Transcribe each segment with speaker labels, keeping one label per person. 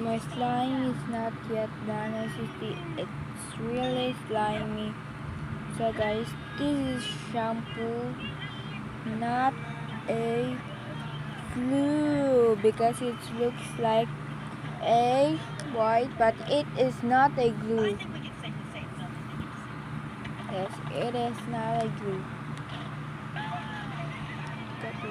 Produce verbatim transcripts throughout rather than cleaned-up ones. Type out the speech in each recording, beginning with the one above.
Speaker 1: My slime is not yet done as you see. It's really slimy. So guys, this is shampoo, not a glue, because it looks like a white, but it is not a glue. Yes, it is not a glue. Copy.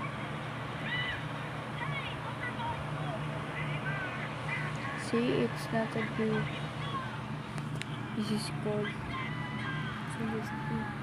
Speaker 1: See, it's not a glue. This is called. So this